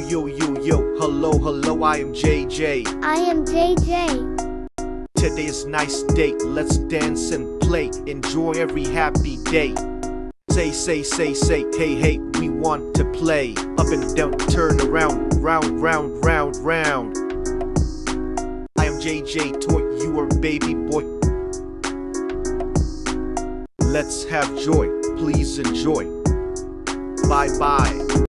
yo, hello, I am JJ. I am JJ. Today is a nice day, let's dance and play, enjoy every happy day. Say, hey, we want to play. Up and down, turn around, round. I am JJ Toy, you are baby boy. Let's have joy, please enjoy. Bye.